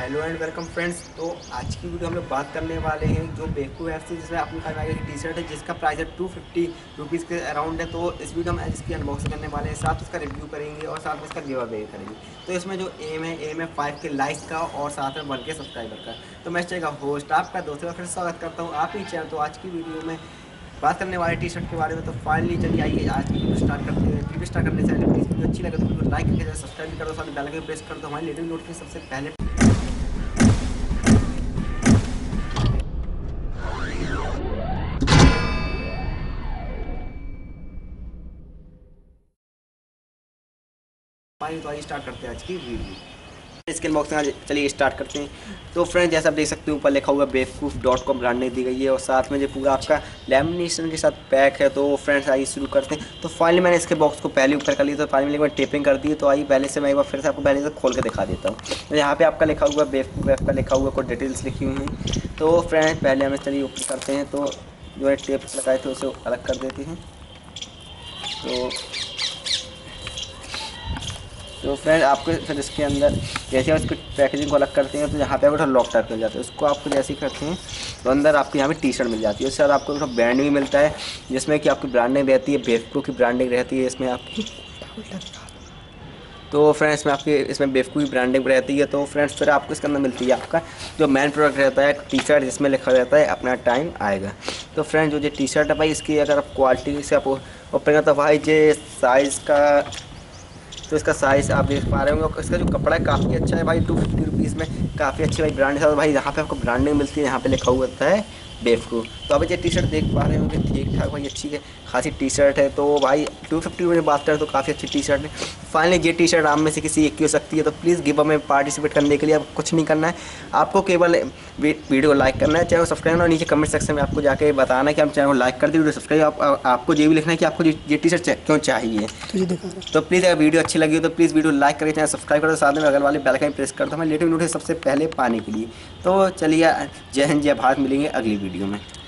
Hello and welcome friends. तो आज की वीडियो हम लोग बात करने वाले हैं जो बेकू ऐप से जिसमें अपनी आएगा की टी शर्ट है जिसका प्राइस है 250 रुपीज़ के अराउंड है। तो इस वीडियो में इसकी अनबॉक्सिंग करने वाले हैं, साथ इसका रिव्यू करेंगे और साथ में इसका गिव अवे करेंगे। तो इसमें जो एम है 5 के लाइक्स का और साथ में 1 के सब्सक्राइबर का। तो मैं इस चैनल का होस्ट आपका दोस्तों का फिर स्वागत करता हूँ आप ही चैनल। तो आज की वीडियो में बात करने वाले टी शर्ट के बारे में। तो फाइनली चलिए आइए आज की वीडियो स्टार्ट करते हैं। वीडियो स्टार्ट करने से पहले प्लीज़ वीडियो अच्छी लगे तो वीडियो लाइक करके सब्सक्राइब भी कर दो, साथ बेल आइकन प्रेस कर दो हमारी लेटेस्ट नोटिफिकेशन सबसे पहले। तो आइए स्टार्ट करते हैं आज की वीडियो। इसके अनबॉक्सिंग आज चलिए स्टार्ट करते हैं। तो फ्रेंड जैसा आप देख सकते हैं ऊपर लिखा हुआ बेवकूफ़.com ब्रांडिंग दी गई है और साथ में जो पूरा आपका लैमिनेशन के साथ पैक है। तो फ्रेंड्स आइए शुरू करते हैं। तो फाइनली मैंने इसके बॉक्स को पहले ऊपर कर लिया, तो फाइनली मैंने टेपिंग कर दी। तो आइए पहले से मैं एक बार फिर से आपको पहले से खोल के दिखा देता हूँ। तो यहाँ पे आपका लिखा हुआ बेवकूफ़ ऐप का लिखा हुआ कुछ डिटेल्स लिखी हुई हैं। तो फ्रेंड्स पहले हमें चलिए ऊपर करते हैं। तो जो है टेप लगाए थे उसे अलग कर देते हैं। तो फ्रेंड आपको फिर इसके अंदर जैसे आप इसको पैकेजिंग को अलग करते हैं तो यहाँ पे आपको लॉक टाइप मिल जाता है। उसको आपको जैसे ही करते हैं तो अंदर आपको यहाँ पे टी शर्ट मिल जाती है। उसके साथ आपको बैंड भी मिलता है जिसमें कि आपकी ब्रांडिंग रहती है, बेवकू की ब्रांडिंग रहती है इसमें आपकी। तो फ्रेंड्स इसमें बेवकू की ब्रांडिंग रहती है। तो फ्रेंड्स फिर आपको इसके अंदर मिलती है आपका जो मेन प्रोडक्ट रहता है टी शर्ट जिसमें लिखा रहता है अपना टाइम आएगा। तो फ्रेंड जो टी शर्ट है भाई इसकी अगर आप क्वालिटी से आप ओपन तो भाई जो साइज़ का तो इसका साइज़ आप देख पा रहे होंगे। इसका जो कपड़ा है काफ़ी अच्छा है भाई, 250 रुपीज़ में काफ़ी अच्छी भाई ब्रांड है। भाई यहाँ पे आपको ब्रांडिंग मिलती है, यहाँ पे लिखा हुआ होता है बेवकू। तो अभी ये टी शर्ट देख पा रहे होंगे ठीक ठाक भाई अच्छी है खासी टी शर्ट है। तो भाई 250 में बात करें तो काफ़ी अच्छी टी शर्ट है। फाइनली ये टी शर्ट आप में से किसी एक की हो सकती है। तो प्लीज़ गिव अवे में पार्टिसिपेट करने के लिए आपको कुछ नहीं करना है, आपको केवल वीडियो को लाइक करना है, चैनल को सब्सक्राइब करना और नीचे कमेंट सेक्शन में आपको जाके बताना है कि हम चैनल को लाइक कर दी, वीडियो सब्सक्राइब। आपको ये भी लिखना है कि आपको ये टी शर्ट क्यों चाहिए। तो प्लीज़ अगर वीडियो अच्छी लगी हो तो प्लीज़ वीडियो लाइक करके चैनल सब्सक्राइब करो, साथ में बगल वाले बेल आइकन प्रेस कर दो हमें लेटेस्ट वीडियो सबसे पहले पाने के लिए। तो चलिए जय हिंद जय भारत, मिलेंगे अगली वीडियो में।